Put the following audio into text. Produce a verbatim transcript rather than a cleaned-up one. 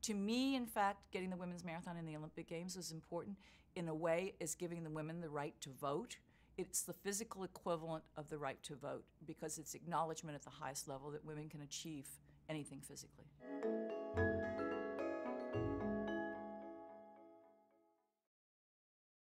To me, in fact, getting the women's marathon in the Olympic Games was important in a way as giving the women the right to vote. It's the physical equivalent of the right to vote because it's acknowledgement at the highest level that women can achieve anything physically.